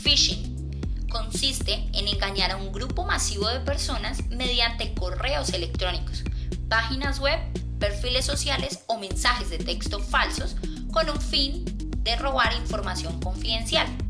Phishing consiste en engañar a un grupo masivo de personas mediante correos electrónicos, páginas web, perfiles sociales o mensajes de texto falsos con un fin de robar información confidencial.